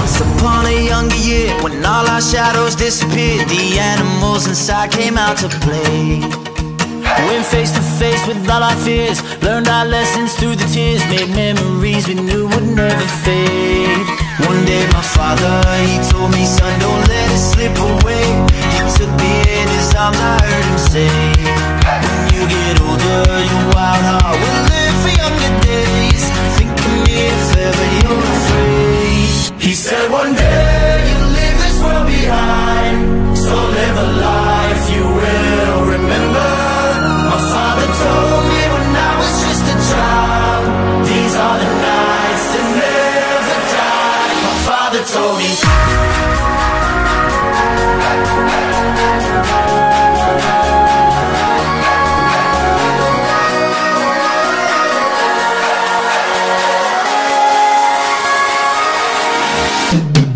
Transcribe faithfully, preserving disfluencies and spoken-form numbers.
Once upon a younger year, when all our shadows disappeared, the animals inside came out to play. Went face to face with all our fears, learned our lessons through the tears, made memories we knew would never fade. One day my father, he told me, son, don't let it slip away. He took me in his arms, I heard him say, when you get older, your wild heart will live for younger days. Think of me if ever you're afraid. He said one day you'll leave this world behind, so live a life you will remember. My father told me when I was just a child, these are the nights that never die. My father told me. We'll be right back.